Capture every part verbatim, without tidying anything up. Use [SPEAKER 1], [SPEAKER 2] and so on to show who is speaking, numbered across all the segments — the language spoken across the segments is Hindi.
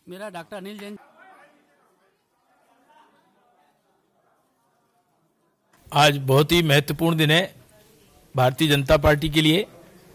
[SPEAKER 1] मेरा डॉक्टर अनिल जैन।
[SPEAKER 2] आज बहुत ही महत्वपूर्ण दिन है भारतीय जनता पार्टी के लिए।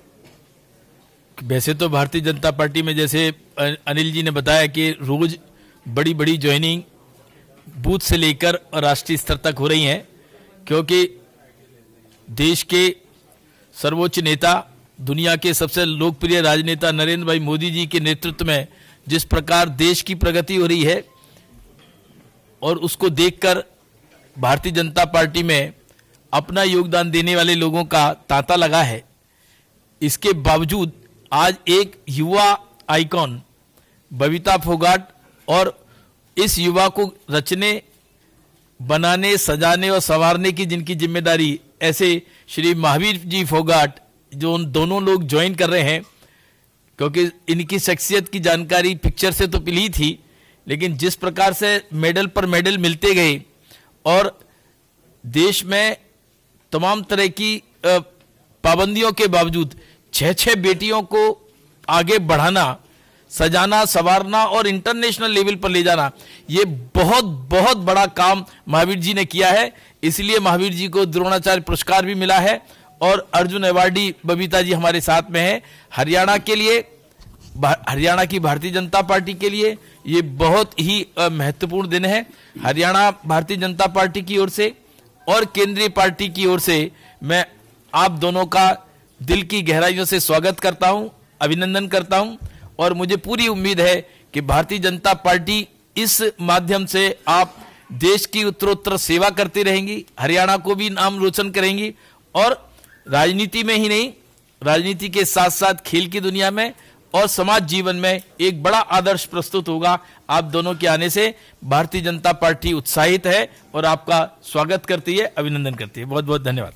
[SPEAKER 2] वैसे तो भारतीय जनता पार्टी में जैसे अनिल जी ने बताया कि रोज बड़ी बड़ी ज्वाइनिंग बूथ से लेकर राष्ट्रीय स्तर तक हो रही हैं, क्योंकि देश के सर्वोच्च नेता, दुनिया के सबसे लोकप्रिय राजनेता नरेंद्र भाई मोदी जी के नेतृत्व में जिस प्रकार देश की प्रगति हो रही है और उसको देखकर भारतीय जनता पार्टी में अपना योगदान देने वाले लोगों का तांता लगा है। इसके बावजूद आज एक युवा आइकॉन बबीता फोगाट और इस युवा को रचने, बनाने, सजाने और संवारने की जिनकी जिम्मेदारी ऐसे श्री महावीर जी फोगाट, जो उन दोनों लोग ज्वाइन कर रहे हैं, क्योंकि इनकी शख्सियत की जानकारी पिक्चर से तो मिली थी, लेकिन जिस प्रकार से मेडल पर मेडल मिलते गए और देश में तमाम तरह की पाबंदियों के बावजूद छह छह बेटियों को आगे बढ़ाना, सजाना, संवारना और इंटरनेशनल लेवल पर ले जाना, ये बहुत बहुत बड़ा काम महावीर जी ने किया है। इसलिए महावीर जी को द्रोणाचार्य पुरस्कार भी मिला है और अर्जुन अवार्डी बबीता जी हमारे साथ में है। हरियाणा के लिए, हरियाणा की भारतीय जनता पार्टी के लिए ये बहुत ही महत्वपूर्ण दिन है। हरियाणा भारतीय जनता पार्टी की ओर से और केंद्रीय पार्टी की ओर से मैं आप दोनों का दिल की गहराइयों से स्वागत करता हूं, अभिनंदन करता हूं और मुझे पूरी उम्मीद है कि भारतीय जनता पार्टी इस माध्यम से आप देश की उत्तरोत्तर सेवा करती रहेंगी, हरियाणा को भी नाम रोशन करेंगी और राजनीति में ही नहीं, राजनीति के साथ साथ खेल की दुनिया में और समाज जीवन में एक बड़ा आदर्श प्रस्तुत होगा। आप दोनों के आने से भारतीय जनता पार्टी उत्साहित है और आपका स्वागत करती है, अभिनंदन करती है। बहुत बहुत धन्यवाद।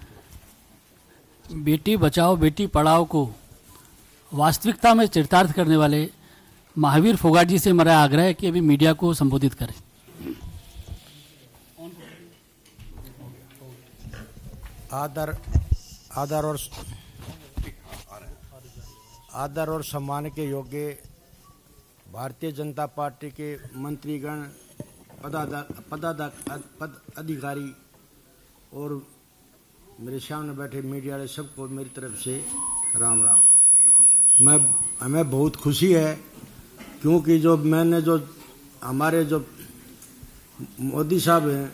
[SPEAKER 1] बेटी बचाओ बेटी पढ़ाओ को वास्तविकता में चरितार्थ करने वाले महावीर फोगाट जी से मेरा आग्रह है कि अभी मीडिया को संबोधित करें।
[SPEAKER 3] आदर आदर और आदर और सम्मान के योग्य भारतीय जनता पार्टी के मंत्रीगण, पदाधिकारी पद अधिकारी और मेरे सामने बैठे मीडिया वाले सबको मेरी तरफ से राम राम। मैं हमें बहुत खुशी है क्योंकि जो मैंने जो हमारे जो मोदी साहब हैं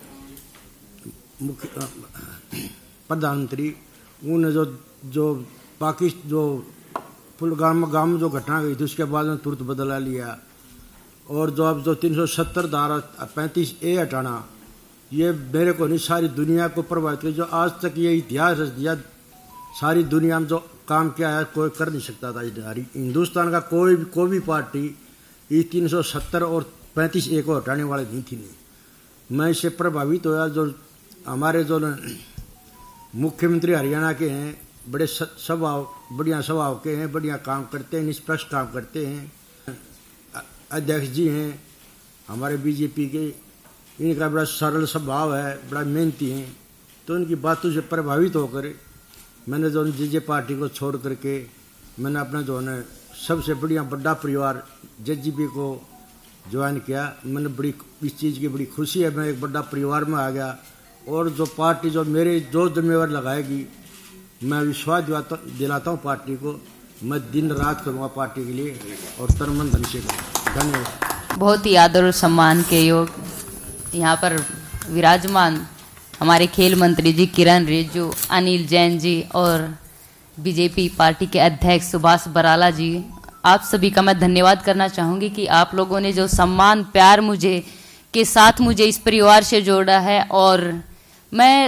[SPEAKER 3] मुख्य प्रधानमंत्री, उन्होंने जो जो पाकिस्तान जो पुलवामा गांव में जो घटना गई थी उसके बाद में तुरंत बदला लिया और जो अब जो तीन सौ सत्तर धारा पैंतीस ए हटाना, ये मेरे को नहीं सारी दुनिया को प्रभावित किया। जो आज तक ये इतिहास रच दिया, सारी दुनिया में जो काम किया है कोई कर नहीं सकता था। हिंदुस्तान का कोई भी कोई भी पार्टी इस तीन सौ सत्तर और पैंतीस ए को हटाने वाली नहीं थी। नहीं, मैं इससे प्रभावित होया। जो हमारे जो मुख्यमंत्री हरियाणा के हैं, बड़े स्वभाव बढ़िया स्वभाव के हैं, बढ़िया काम करते हैं, निष्पक्ष काम करते हैं। अध्यक्ष जी हैं हमारे बीजेपी के, इनका बड़ा सरल स्वभाव है, बड़ा मेहनती हैं। तो इनकी बातों से प्रभावित होकर मैंने जो जे पार्टी को छोड़ करके मैंने अपना जो है सबसे बढ़िया बड़ा परिवार जे जी पी को ज्वाइन किया। मैंने बड़ी इस चीज़ की बड़ी खुशी है, मैं एक बड़ा परिवार में आ गया और जो पार्टी जो मेरे जो जिम्मेवार लगाएगी, मैं विश्वास दिलाता हूँ पार्टी को। मैं दिन रात करूँगा पार्टी के लिए और तन मन धन से करूँगा। धन्यवाद।
[SPEAKER 4] बहुत ही आदर और सम्मान के योग यहाँ पर विराजमान हमारे खेल मंत्री जी किरण रिजिजू, अनिल जैन जी और बीजेपी पार्टी के अध्यक्ष सुभाष बराला जी, आप सभी का मैं धन्यवाद करना चाहूँगी कि आप लोगों ने जो सम्मान प्यार मुझे के साथ मुझे इस परिवार से जोड़ा है। और मैं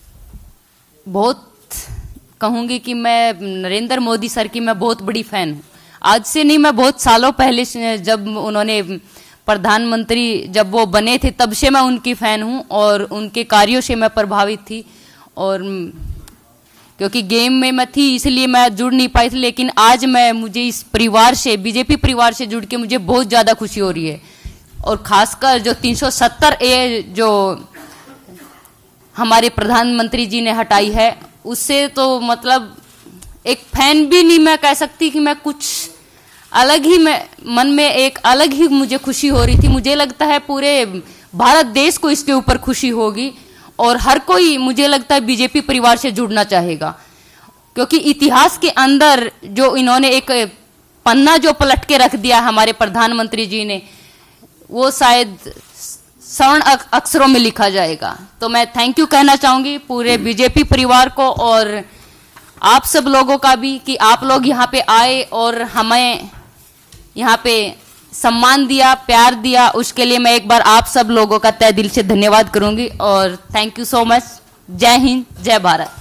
[SPEAKER 4] बहुत कहूँगी कि मैं नरेंद्र मोदी सर की मैं बहुत बड़ी फ़ैन हूँ। आज से नहीं, मैं बहुत सालों पहले से, जब उन्होंने प्रधानमंत्री जब वो बने थे तब से मैं उनकी फ़ैन हूँ और उनके कार्यों से मैं प्रभावित थी। और क्योंकि गेम में मैं थी इसलिए मैं जुड़ नहीं पाई थी, लेकिन आज मैं मुझे इस परिवार से, बीजेपी परिवार से जुड़ के मुझे बहुत ज़्यादा खुशी हो रही है। और ख़ासकर जो तीन सौ सत्तर ए जो हमारे प्रधानमंत्री जी ने हटाई है, उससे तो मतलब एक फैन भी नहीं मैं कह सकती कि मैं कुछ अलग ही में मन में एक अलग ही मुझे खुशी हो रही थी। मुझे लगता है पूरे भारत देश को इसके ऊपर खुशी होगी और हर कोई मुझे लगता है बीजेपी परिवार से जुड़ना चाहेगा, क्योंकि इतिहास के अंदर जो इन्होंने एक पन्ना जो पलट के रख दिया हमारे प्रधानमंत्री जी ने, वो शायद स्वर्ण अक्षरों में लिखा जाएगा। तो मैं थैंक यू कहना चाहूंगी पूरे बीजेपी परिवार को और आप सब लोगों का भी कि आप लोग यहाँ पे आए और हमें यहाँ पे सम्मान दिया, प्यार दिया, उसके लिए मैं एक बार आप सब लोगों का तहे दिल से धन्यवाद करूंगी और थैंक यू सो मच। जय हिंद, जय भारत।